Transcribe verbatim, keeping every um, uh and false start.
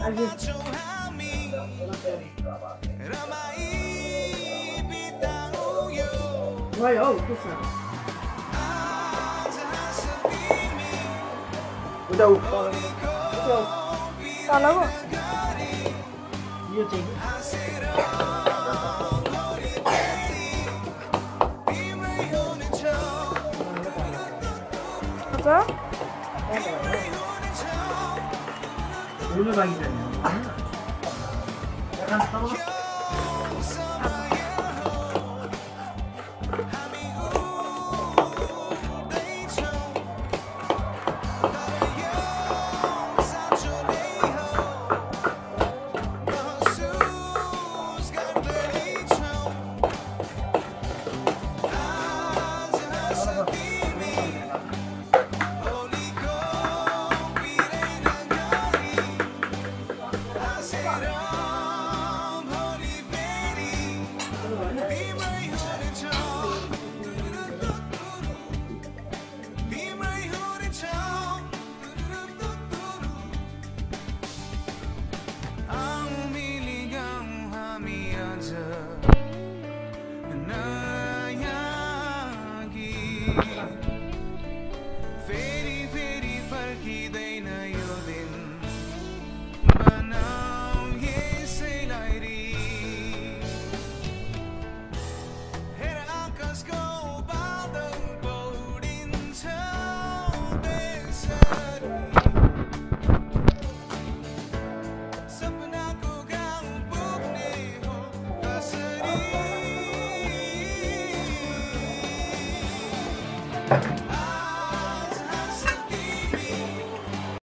Vai, ó, puxa. Udah, udah. Udah. Salah kok. Iya, Cing. Apa? Dulu lagi kan. Ya kan, tahu. फेरि फेरि फर्किँदैन यो दिन बनाऊ यसैलाई रि हेर आकाशको बादल पौडिन्छ बेसरी सपनाको गाउँ पुग्ने हो कसरी